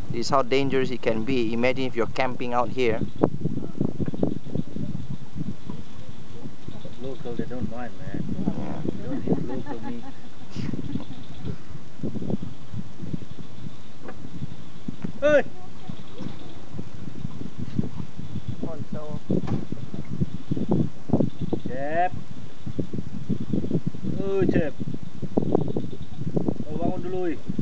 This is how dangerous it can be. Imagine if you're camping out here. Local, they don't mind, man. Yeah. They don't eat local meat. Hey! Come on, so. Cep. Cep. Kau bangun dulu.